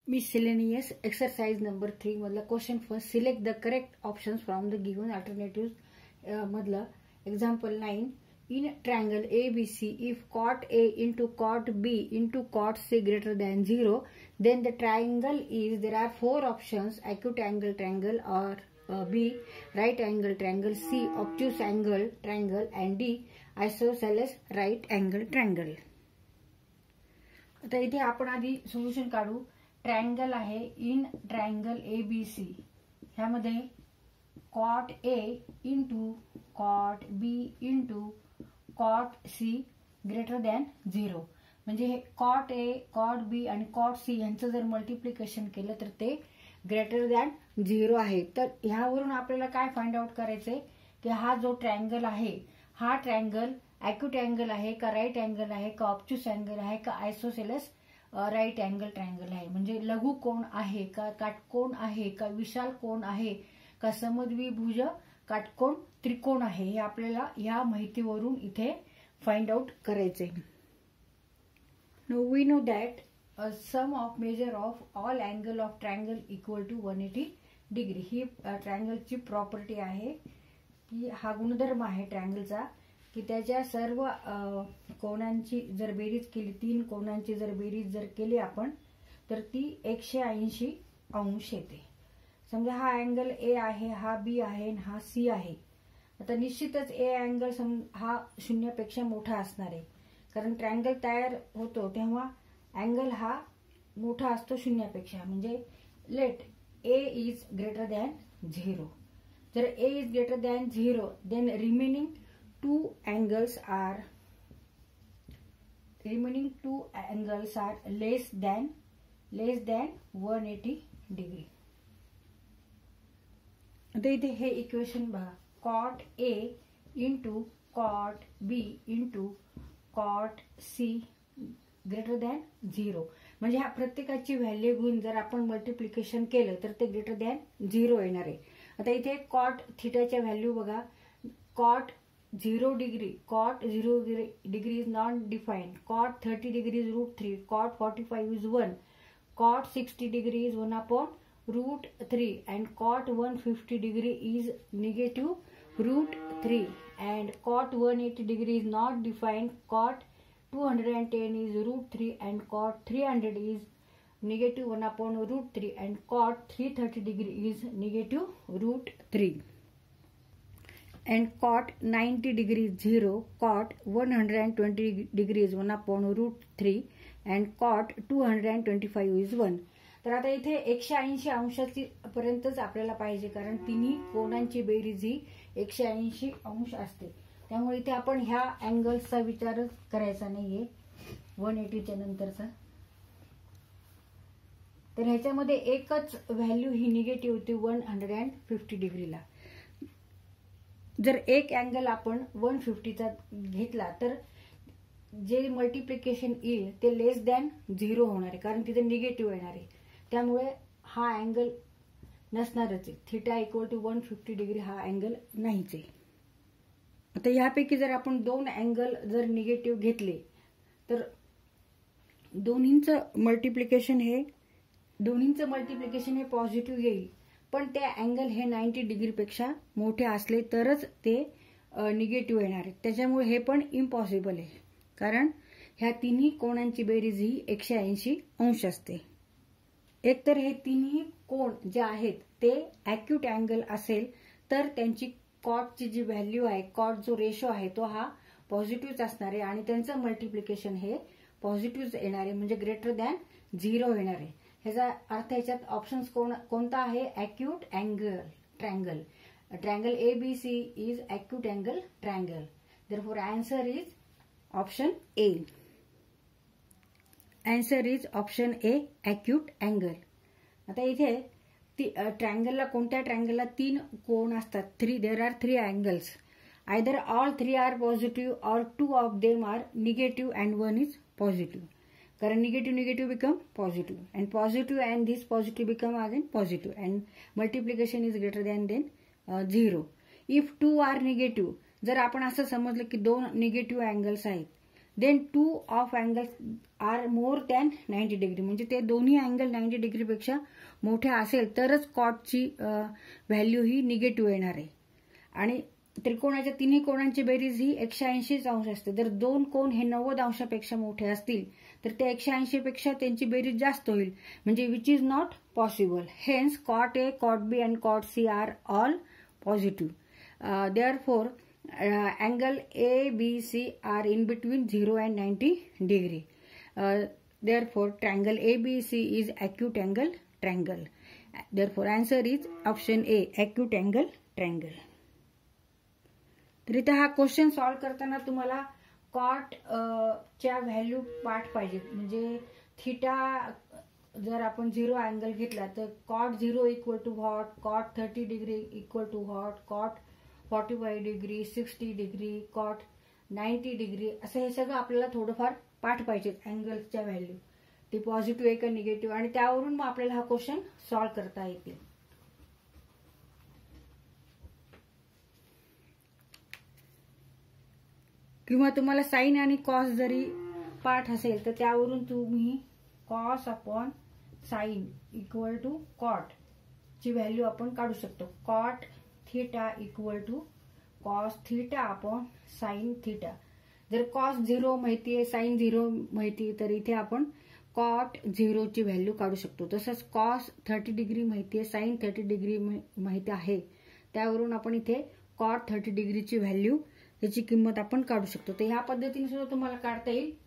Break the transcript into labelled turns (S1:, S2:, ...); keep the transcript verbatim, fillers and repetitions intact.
S1: Miscellaneous exercise number three मधला question first select the correct options from the given alternative मधला example nine in triangle A B C if cot A into cot B into cot C greater than zero then the triangle is there are four options acute angle triangle or uh, B right angle triangle C obtuse angle triangle and D isosceles right angle triangle. आता इथे आपण आधी solution काढू. Triangle आहे in triangle A B C ह्यामध्ये cot A into cot B into cot C greater than zero म्हणजे हे cot A cot बी आणि कॉट सी यांचं जर मल्टिप्लिकेशन केलं तर ते ग्रेटर दॅन झिरो आहे. तर ह्यावरून आपल्याला काय फाइंड आउट करायचंय की हा जो ट्रायंगल आहे हा ट्रायंगल ॲक्यूट अँगल आहे का राईट अँगल आहे का ऑब्च्युस अँगल आहे का आयसोसेलेस राईट अँगल ट्रायंगल आहे. म्हणजे लघु कोण आहे का काटकोण आहे का विशाल कोण आहे का समद्विभुज काटकोण त्रिकोण आहे हे आपल्याला या माहितीवरून इथे फाइंड आउट करायचे. No we know that sum of measure of all angle of triangle equal to one eighty degree ही ट्रायंगलची प्रॉपर्टी आहे की हा गुणधर्म आहे ट्रायंगलचा की त्याच्या सर्व कोणांची जर बेरीज केली तीन कोणांची जर बेरीज जर केली आपण तर ती एकशे ऐंशी अंश येते. समजा हा अँगल ए आहे हा बी आहे हा सी आहे. आता निश्चितच ए अँगल हा शून्यापेक्षा मोठा असणार आहे कारण ट्रायंगल तयार होतो तेव्हा अँगल हा मोठा असतो शून्यापेक्षा म्हणजे let A is greater than zero. जर A is greater than zero then remaining two angles are remaining two angles are less than less than one eighty degree. आता इथे हे इक्वेशन बघा cot A into cot B into cot C greater than zero म्हणजे ह्या प्रत्येकाची value घेऊन जर आपण मल्टिप्लिकेशन केलं तर ते ग्रेटर दॅन झिरो येणार आहे. आता इथे कॉट थिटाच्या व्हॅल्यू बघा cot zero degree cot zero degree is not defined cot thirty degree is root three cot forty-five is one cot sixty degree is one upon root three and cot one hundred fifty degree is negative root three and cot one hundred eighty degree is not defined cot two hundred ten is root three and cot three hundred is negative one upon root three and cot three hundred thirty degree is negative root three and cot ninety degree zero cot one hundred twenty degree is one upon root three and cot two hundred twenty-five is one. तर आता इथे एकशे ऐंशी अंशाची पर्यंतच आपल्याला पाहिजे कारण तिन्ही कोणांची बेरीज ही एकशे ऐंशी अंश असते त्यामुळे इथे आपण ह्या अँगल्सचा विचार करायचा नाहीये वन एटीच्या नंतरचा. तर ह्याच्यामध्ये एकच व्हॅल्यू ही निगेटिव्ह होती वन हंड्रेड फिफ्टी डिग्रीला. जर एक अँगल आपण वन फिफ्टीचा घेतला तर जे मल्टिप्लिकेशन येईल ते लेस दॅन झिरो होणार आहे कारण तिथे निगेटिव्ह येणार आहे त्यामुळे हा अँगल नसणारच आहे. Theta equal to one fifty degree हा अँगल नाहीच आहे. आता यापैकी जर आपण दोन अँगल जर निगेटिव्ह घेतले तर दोन्हींचं मल्टिप्लिकेशन हे दोन्हींचं मल्टिप्लिकेशन हे पॉझिटिव्ह येईल पण ते अँगल हे नाईन्टी डिग्रीपेक्षा मोठे असले तरच ते निगेटिव्ह येणार आहेत. त्याच्यामुळे हे पण इम्पॉसिबल आहे कारण ह्या तिन्ही कोणांची बेरीज ही एकशे ऐंशी अंश असते. एकतर हे तिन्ही कोण जे आहेत ते ॲक्यूट अँगल असेल तर त्यांची कॉटची जी व्हॅल्यू आहे कॉट जो रेशो आहे तो हा पॉझिटिव्हच असणार आहे आणि त्यांचं मल्टिप्लिकेशन हे पॉझिटिव्ह येणार आहे म्हणजे ग्रेटर दॅन झिरो येणार आहे. ह्याचा अर्थ ह्याच्यात ऑप्शन्स कोणता आहे acute angle triangle. Triangle A B C is acute angle triangle. Therefore answer is option A. Answer is option A acute angle. आता इथे ट्रायंगलला कोणत्या ट्रायंगलला तीन कोण असतात three there are three angles either all three are positive or two of them are negative and one is positive कारण negative negative become positive and positive and this positive become again positive and multiplication is greater than then uh, zero. If two are negative जर आपण असं समजलं की दोन negative angles आहेत then two of angles are more than ninety degree, म्हणजे ते दोन्ही अँगल नाईन्टी डिग्रीपेक्षा मोठे असेल तरच कॉटची व्हॅल्यू ही निगेटिव्ह येणार आहे. आणि त्रिकोणाच्या तिन्ही कोणांची बेरीज ही एकशे ऐंशीच अंश असते. जर दोन कोण हे नव्वद अंशापेक्षा मोठे असतील तर ते एकशे ऐंशी पेक्षा त्यांची बेरीज जास्त होईल, म्हणजे which is not possible. Hence cot A, cot B and cot C are all positive. Therefore angle A B C are in between zero and ninety degree. Therefore triangle A B C is acute angle triangle. Therefore answer is option A, acute angle triangle. तर इथे हा question solve करताना तुम्हाला cot च्या value पाठ पाहिजेत. म्हणजे theta जर आपण झिरो अँगल घेतला तर cot zero equal to what, cot thirty degree equal to what, cot forty five degree, sixty degree, cot ninety degree, असं हे सगळं आपल्याला थोडंफार पाठ पाहिजेत अँगलच्या व्हॅल्यू, ती पॉझिटिव्ह आहे का निगेटिव्ह, आणि त्यावरून मग आपल्याला हा क्वेश्चन सॉल्व्ह करता येतील. किंवा तुम्हाला साइन आणि कॉस जरी पाठ असेल तर त्यावरून तुम्ही cos upon sine equal to cot ची व्हॅल्यू आपण काढू शकतो. Cot theta equal to cos theta upon sine theta. जर कॉस झिरो माहिती आहे, साइन झिरो माहिती आहे, तर इथे आपण कॉट झिरोची व्हॅल्यू काढू शकतो. तसंच कॉस थर्टी डिग्री माहिती आहे, साइन थर्टी डिग्री माहिती आहे, त्यावरून आपण इथे कॉट थर्टी डिग्रीची व्हॅल्यू याची किंमत आपण काढू शकतो. तर ह्या पद्धतीने सुद्धा तुम्हाला काढता येईल.